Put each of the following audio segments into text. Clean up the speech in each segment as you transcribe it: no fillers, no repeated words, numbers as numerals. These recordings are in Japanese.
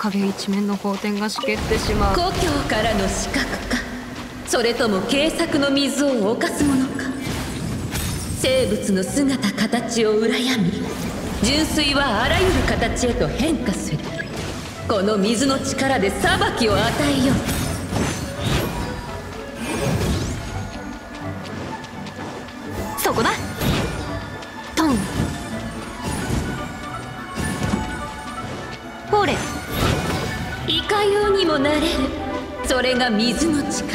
壁一面の法典がしけってしまう。 故郷からの死角か、それとも軽薄の水を犯すものか。生物の姿形を羨み、純粋はあらゆる形へと変化する。この水の力で裁きを与えよう。 そこだ。トン。ほれ。 いかようにもなれる。それが水の力。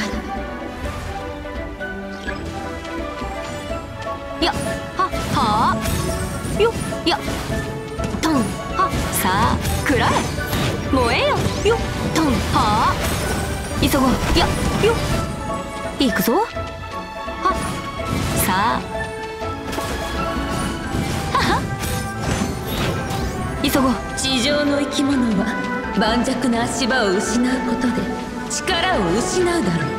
やははあよやトンはさあ食らえ燃えよよトンはあ急ごうやよ行くぞはさあはは急ごう。 地上の生き物は盤石な足場を失うことで力を失うだろう。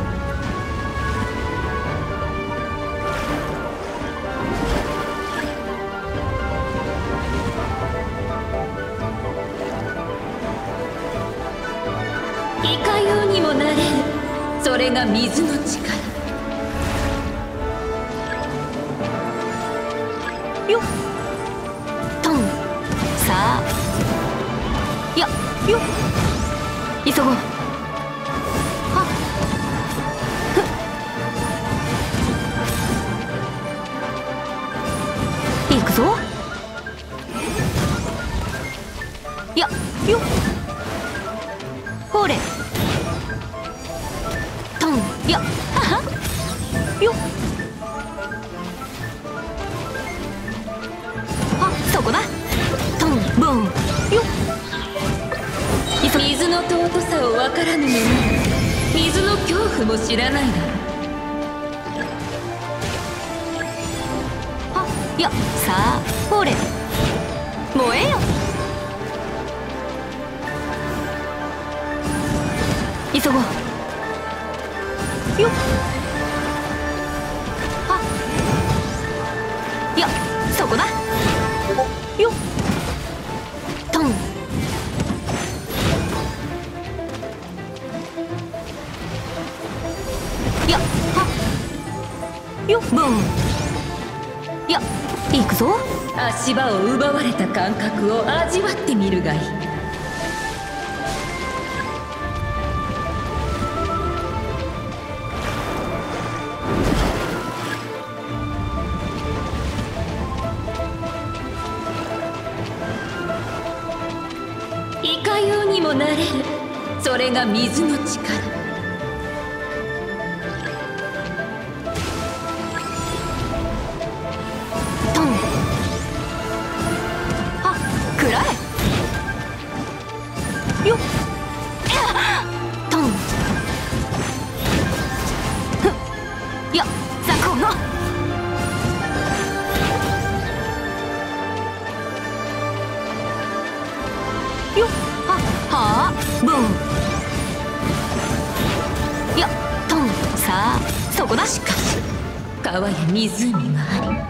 いかようにもなれる。それが水の力よっトンさあやよっ急ごうはっふっ行くぞやよっほれトンやははよっあそこだトンボンよっ水の尊さを分からぬ者は水の恐怖も知らないだろう。 あいやさあほれ燃えよ急ごうよっあいやそこだよっトンいやはよっボンいや行くぞ。 足場を奪われた感覚を味わってみるがいい。いかようにもなれる。それが水の力。 トンは食らえよっトンふっや雑魚のよっははあボンやトンさあそこだ。 しかし川や湖があり、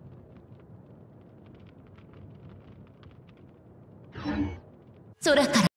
空から